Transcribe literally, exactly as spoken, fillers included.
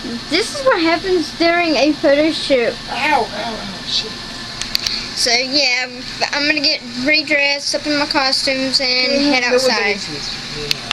This is what happens during a photo shoot. Ow, ow, ow, shit. So yeah, I'm gonna get redressed up in my costumes and head outside.